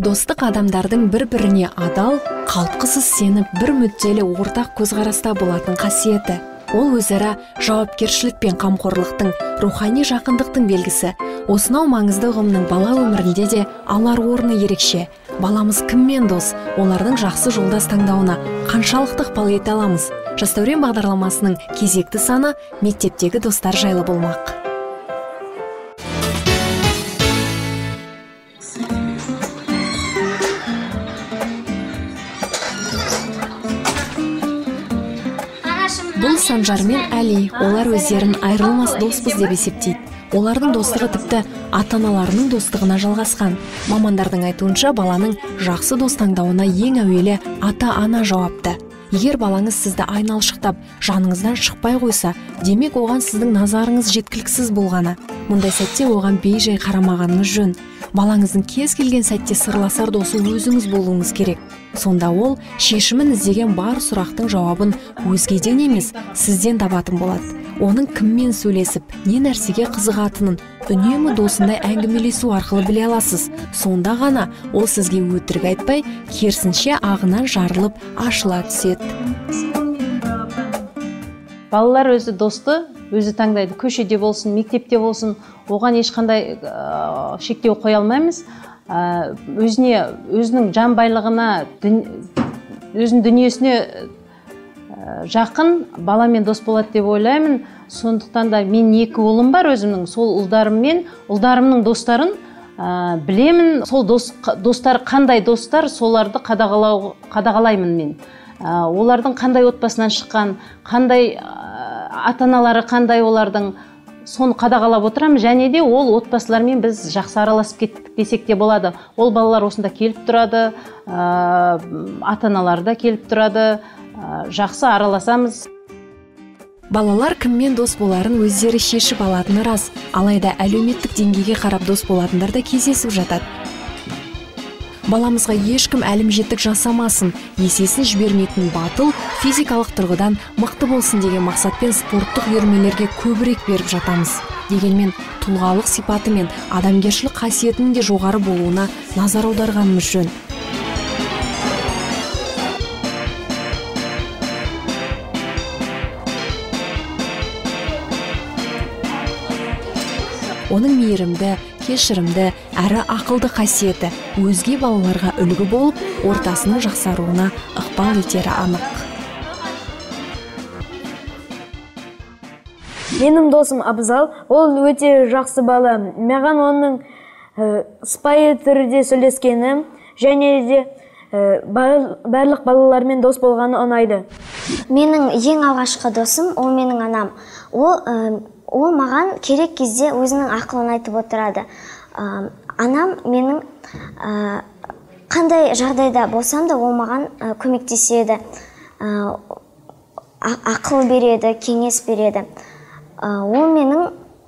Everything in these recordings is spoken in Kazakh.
Достық адамдардың бір-біріне адал, қалтқысыз сеніп, бір мүдделі ортақ көзқараста болатын қасиеті. Ол өзара жауапкершілік пен қамқорлықтың, рухани жақындықтың белгісі. Осынау маңызды ұғымның бала өмірінде де алар орны ерекше. Баламыз кіммен дос, олардың жақсы жолдас таңдауына қаншалықты ықпал ете аламыз? Жастәурен бағдарламасының кезекті саны мектептегі достар жайлы болмақ. Бұл Санжар мен Әли, олар өздерін айырылмас доспыз деп есептейді. Олардың достығы тіпті ата-аналарының достығына жалғасқан. Мамандардың айтуынша, баланың жақсы дос таңдауына ең әуелі ата-ана жауапты. Егер балаңыз сізді айналшықтап, жаныңыздан шықпай қойса, демек оған сіздің назарыңыз жеткіліксіз болғаны. Мұндай сәтте оған бей-жай қарамағаныңыз жөн. Балаңыздың кез келген сәтте сырласар досы өзіңіз болуыңыз керек. Сонда ол шешімін іздеген бар сұрақтың жауабын өзгеден емес, сізден табатын болады. Оның кіммен сөйлесіп, не нәрсеге қызығатынын үнемі досындай әңгімелесу арқылы біле аласыз. Сонда ғана ол сізге өтірік айтпай, керісінше ағынан жарылып ашыла түседі. Балалар өзі досты, өзі таңдайды. Көшеде болсын, мектепте болсын, оған ешқандай шектеу қоя алмаймыз. Өзінің жан байлығына, өзінің дүниесіне жақын баламен дос болады деп ойлаймын. Сондықтан да мен 2 ұлым бар өзімнің, сол ұлдарымның достарын білемін. Сол достар қандай достар, соларды қадағалаймын мен. Олардың қандай отбасынан шыққан, қандай ата-аналары қандай олардың, соны қадағалап отырамын. Және де ол отбасылармен біз жақсы араласып кеттік десек те болады. Ол балалар осында келіп тұрады, ата-аналары да келіп тұрады, жақсы араласамыз. Балалар кіммен дос боларын өздері шешіп алатыны рас, алайда әлеуметтік деңгейге қарап дос болатындар да кездесіп жатады. Баламызға ешкім әлімжеттік жасамасын, есесін жібермейтін батыл, физикалық тұрғыдан мықты болсын деген мақсатпен спорттық үйірмелерге көбірек беріп жатамыз. Дегенмен тұлғалық сипаты мен адамгершілік қасиетінің де жоғары болуына назар аударғанымыз жөн. Оның мейірімді, кешірімді, әрі ақылды қасиеті өзге балаларға үлгі болып, ортасының жақсаруына ықпал етері анық. Менің досым Абзал, ол өте жақсы бала. Маған оның сыпайы түрде сөйлескені және де барлық балалармен дос болғаны ұнайды. Менің ең алғашқы досым, ол менің анам. Ол маған керек кезде өзінің ақылын айтып отырады. Анам менің қандай жағдайда болсам да ол маған көмектеседі, ақыл береді, кеңес береді. Ол менің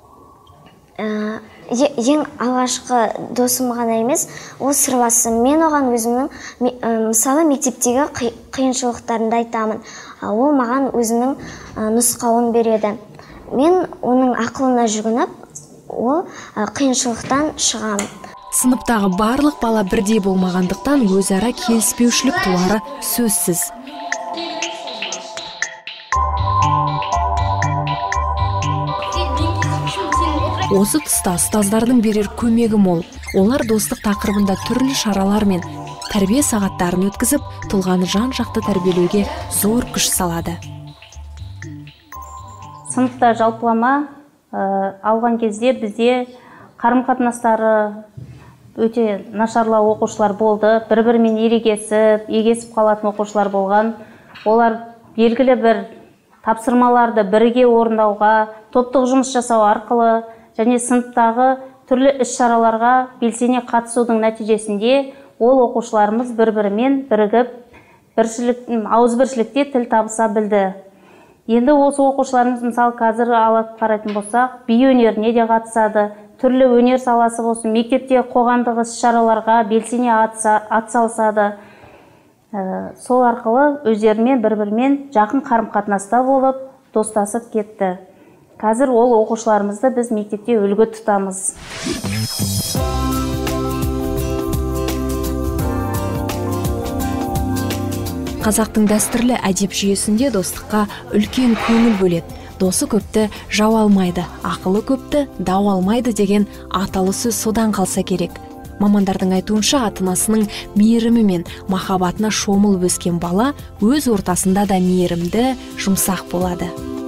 ең алғашқы досым ғана емес, ол сырласым. Мен оған өзімнің, мысалы, мектептегі қиыншылықтарында айтамын. Ол маған өзінің нұсқауын береді. Мен оның ақылына жүгініп, ол қиыншылықтан шығамын. Сыныптағы барлық бала бірдей болмағандықтан өзара келіспеушілік туары сөзсіз. Осы тұста ұстаздардың берер көмегі мол. Олар достық тақырыбында түрлі шаралар мен тәрбие сағаттарын өткізіп, тұлғаны жан-жақты тәрбиелеуге зор күш салады. Сыныпта жалпылама алған кезде бізде қарым-қатынастары өте нашарлау оқушылар болды. Бір-бірімен егесіп қалатын оқушылар болған. Олар белгілі бір тапсырмаларды бірге орындауға, топтық жұмыс жасау арқылы және сыныптағы түрлі іс-шараларға белсене қатысудың нәтижесінде ол оқушыларымыз бір-бірімен бірігіп, ауызбіршілікте тіл табыса білді. Енді осы оқушыларымыз, мысалы, қазір алып қарайтын болсақ, би өнеріне де қатысады, түрлі өнер саласы болсын, мектепте қоғамдық іс-шараларға белсене атсалысады. Сол арқылы өздерімен бір-бірімен жақын қарым-қатынаста болып, достасып кетті. Қазір ол оқушыларымызды біз мектепте үлгі тұтамыз. Қазақтың дәстүрлі әдеп жүйесінде достыққа үлкен көңіл бөледі. Досы көпті жау алмайды, ақылы көпті дау алмайды деген аталы сөз содан қалса керек. Мамандардың айтуынша ата-анасының мейірімі мен махаббатына шомылып өскен бала өз ортасында да мейірімді, жұмсақ болады.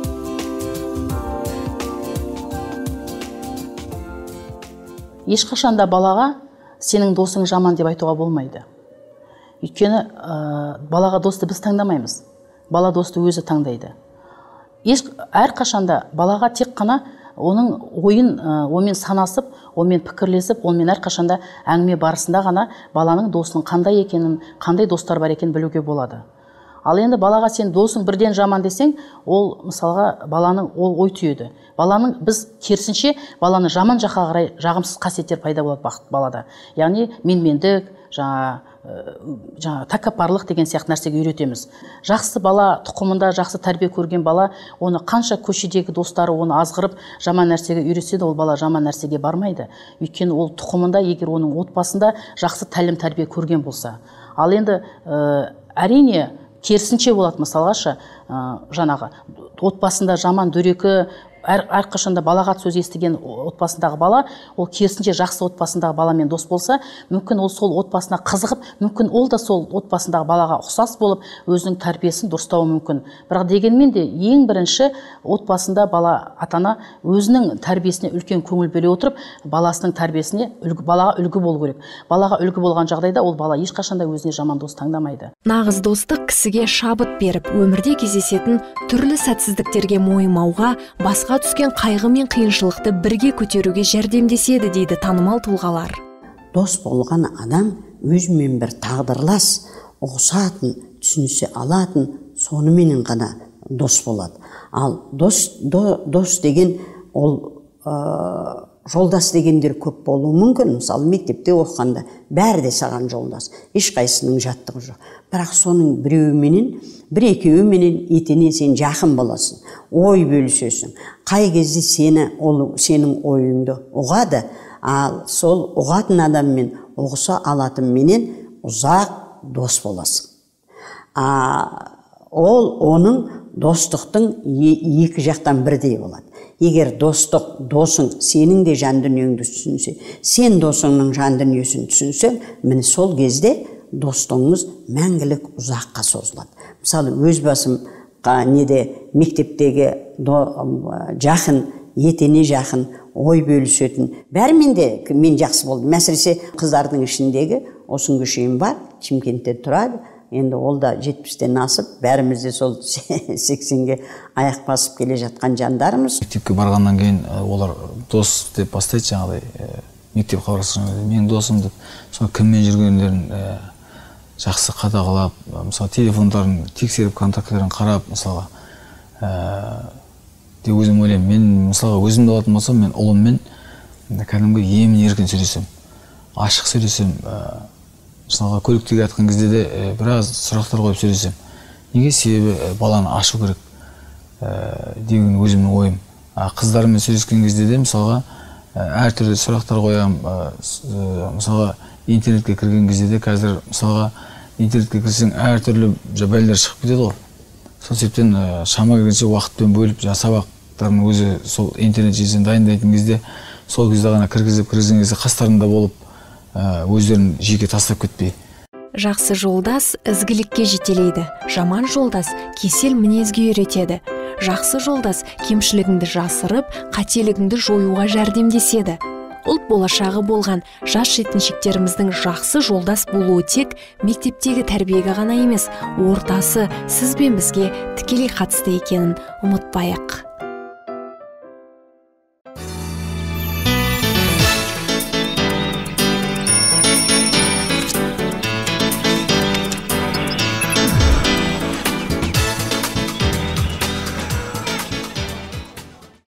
Ешқашанда балаға сенің досың жаман деп айтуға болмайды. Өйткені балаға досты біз таңдамаймыз. Бала досты өзі таңдайды. Әрқашанда балаға тек қана оның ойын, онымен санасып, онымен пікірлесіп, онымен әрқашанда әңгіме барысында ғана баланың досының қандай екенін, қандай достар бар екенін білуге болады. Ал енді балаға сен досың бірден жаман десең, ол мысалға баланың ол ой түйеді. Баланың біз керісінше баланы жаман жаққа қарай жағымсыз қасиеттер пайда болады балада. Яғни менмендік, тәкаппарлық деген сияқты нәрсеге үйретеміз. Жақсы бала тұқымында жақсы тәрбие көрген бала, оны қанша көшедегі достары оны азғырып жаман нәрсеге үйретсе де, ол бала жаман нәрсеге бармайды. Өйткені ол тұқымында, егер оның отбасында жақсы тәлім тәрбие көрген болса. Ал енді әрине керісінше болады. Мысалғашы, жаңағы отбасында жаман дөрекі, әрқашанда балаға сөз естіген отбасындағы бала, ол керісінше жақсы отбасындағы баламен дос болса, мүмкін ол сол отбасына қызығып, мүмкін ол да сол отбасындағы балаға ұқсас болып, өзінің тәрбиесін дұрыстауы мүмкін. Бірақ дегенмен де ең бірінші отбасында бала ата-ана өзінің тәрбиесіне үлкен көңіл бөле отырып, баласының тәрбиесіне балаға үлгі болу керек. Балаға үлгі болған жағдайда ол бала ешқашанда өзіне жаман дос таңдамайды. Нағыз достық кісіге шабыт беріп, өмірде кездесетін түрлі сәтсіздіктерге мойымауға, басқа түскен қайғы мен қиыншылықты бірге көтеруге жәрдемдеседі дейді танымал тұлғалар. Дос болған адам өзімен бір тағдырлас, ұғысатын, түсінісе алатын, соныменен ғана дос болады. Ал дос деген ол жолдас дегендер көп болуы мүмкін. Мысалы, мектепте оқығанда бәрі де саған жолдас, ешқайсының жаттығы жоқ. Бірақ соның біреуіменен, бір-екеуіменен етене сен жақын боласың, ой бөлісесің. Қай кезде сенің ойыңды ұғады, ал сол ұғатын адаммен ұғыса алатын менен ұзақ дос боласың. Оның достықтың екі жақтан бірдей болады. Егер досың сенің де жан дүниеңді түсінсе, сен досыңның жан дүниесін түсінсең, міне сол кезде достығыңыз мәңгілік ұзаққа созылады. Мысалы, өз басым мектептегі жақын, етене жақын, ой бөлісетін, бәрімен де мен жақсы болдым. Мәсіресе қыздардың ішіндегі осынғы шейін бар, Шымкентте тұрады. Енді ол да 70-тен асып, бәрімізде сол 80-ге аяқ басып келе жатқан жандарымыз. Мектепке барғаннан кейін олар дос деп бастайды, жаңағыдай мектеп қабырғасына менің досым деп, сол кіммен жүргендерін жақсы қадағалап, мысалы телефондарын тексеріп, контактілерін қарап, мысалға өзім ойлаймын, мен мысалға өзімді алатын болсам, мен ұлыммен кәдімгі емін-еркін сөйлесем, ашық сөйлесем, мысалға көліктегі жатқан кезде де біраз сұрақтар қойып сөйлесем. Неге? Себебі баланы ашу керек деген өзімнің ойым. Қыздармен сөйлескен кезде де мысалға әртүрлі сұрақтар қоям. Мысалға интернетке кірген кезде де қазір мысалға интернетке кірсең әртүрлі бәлелер шығып кетеді ғой. Сол себептен шама келгенше уақытпен бөліп, сабақтардың өзі сол интернет желісін дайындайтын кезде сол кезде ғана кіргізген кезде қастарында болып, өздерін жеке тастап кетпей. Жақсы жолдас ізгілікке жетелейді, жаман жолдас кесел мінезге үйретеді. Жақсы жолдас кемшілігіңді жасырып, қателігіңді жоюға жәрдемдеседі. Ұлт болашағы болған жас жеткіншектеріміздің жақсы жолдас болуы тек мектептегі тәрбиеге ғана емес, ортасы сіз бен бізге тікелей қатысты екенін ұмытпайық.